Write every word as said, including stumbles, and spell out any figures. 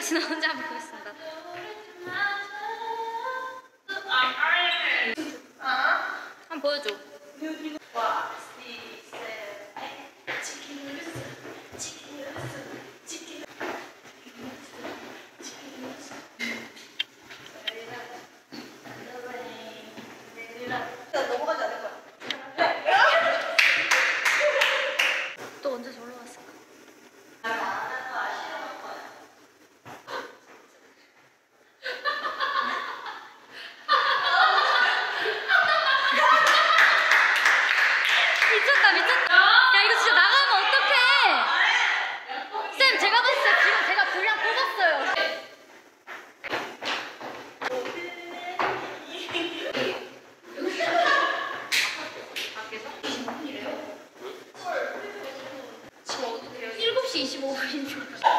지나 혼자 보고 있습니다. 한번 보여줘. 넘어가지 않을 거야. 또 언제 저러 왔을까? 미쳤다 미쳤다. 야 이거 진짜 나가면 어떡해. 쌤 제가 봤을 때 지금 제가 분량 뽑았어요. 일곱 시 이십오 분인 줄 알았어.